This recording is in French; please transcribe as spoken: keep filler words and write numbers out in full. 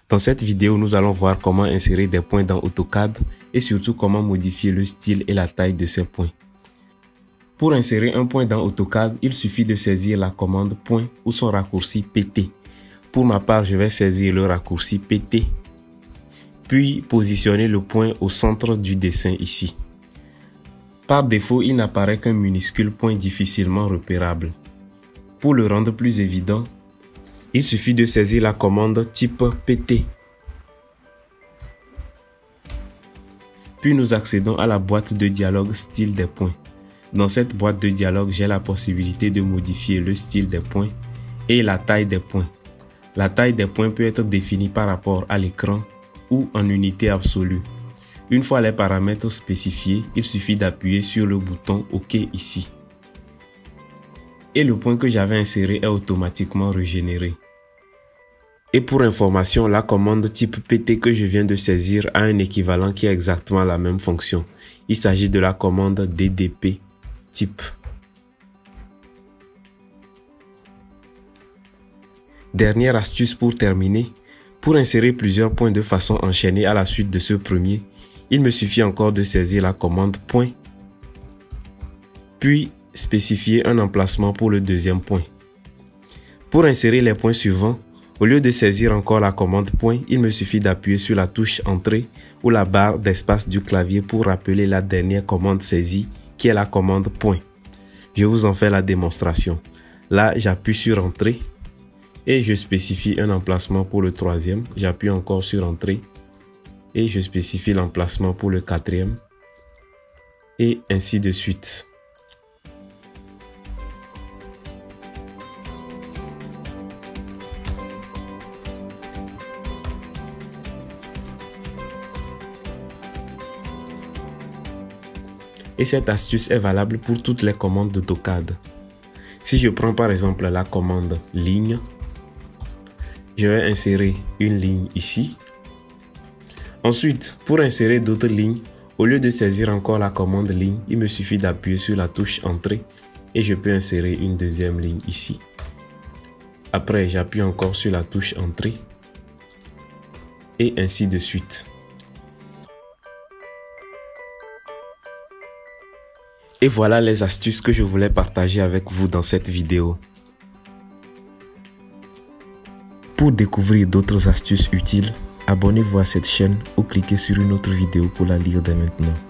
Dans cette vidéo, nous allons voir comment insérer des points dans AutoCAD et surtout comment modifier le style et la taille de ces points. Pour insérer un point dans AutoCAD, il suffit de saisir la commande point ou son raccourci P T. Pour ma part, je vais saisir le raccourci P T, puis positionner le point au centre du dessin ici. Par défaut, il n'apparaît qu'un minuscule point difficilement repérable. Pour le rendre plus évident, il suffit de saisir la commande type P T. Puis nous accédons à la boîte de dialogue style des points. Dans cette boîte de dialogue, j'ai la possibilité de modifier le style des points et la taille des points. La taille des points peut être définie par rapport à l'écran ou en unité absolue. Une fois les paramètres spécifiés, il suffit d'appuyer sur le bouton OK ici. Et le point que j'avais inséré est automatiquement régénéré. Et pour information, la commande type P T que je viens de saisir a un équivalent qui a exactement la même fonction. Il s'agit de la commande D D P type. Dernière astuce pour terminer. Pour insérer plusieurs points de façon enchaînée à la suite de ce premier, il me suffit encore de saisir la commande point, puis spécifier un emplacement pour le deuxième point. Pour insérer les points suivants, au lieu de saisir encore la commande point, il me suffit d'appuyer sur la touche entrée ou la barre d'espace du clavier pour rappeler la dernière commande saisie qui est la commande point. Je vous en fais la démonstration. Là, j'appuie sur entrée et je spécifie un emplacement pour le troisième. J'appuie encore sur entrée et je spécifie l'emplacement pour le quatrième et ainsi de suite. Et cette astuce est valable pour toutes les commandes d'AutoCAD. Si je prends par exemple la commande ligne, je vais insérer une ligne ici. Ensuite, pour insérer d'autres lignes, au lieu de saisir encore la commande ligne, il me suffit d'appuyer sur la touche entrée et je peux insérer une deuxième ligne ici. Après, j'appuie encore sur la touche entrée et ainsi de suite. Et voilà les astuces que je voulais partager avec vous dans cette vidéo. Pour découvrir d'autres astuces utiles, abonnez-vous à cette chaîne ou cliquez sur une autre vidéo pour la lire dès maintenant.